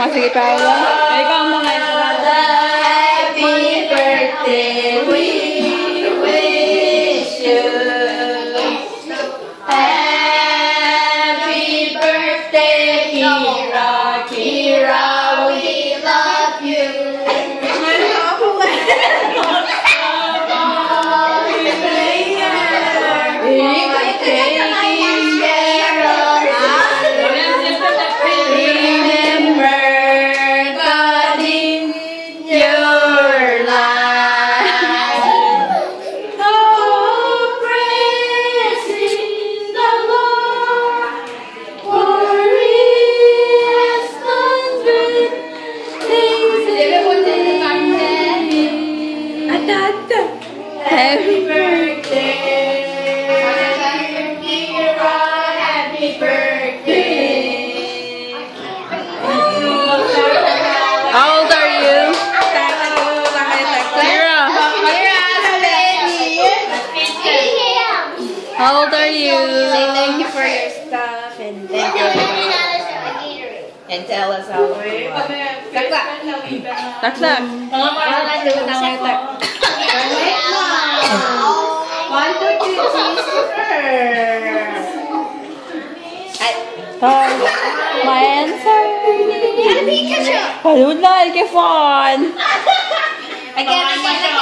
sige, Paula. Ikaw ang mga entrada. Happy birthday, we wish you. Happy birthday, Kira, Kira, we love you. Happy birthday, Kira, happy birthday. How old are you? Kira. How old are you? Say thank you for your stuff and thank you. And tell us how it was. Taksak. One, two, three, My answer. Haluna, Alkefon. I can't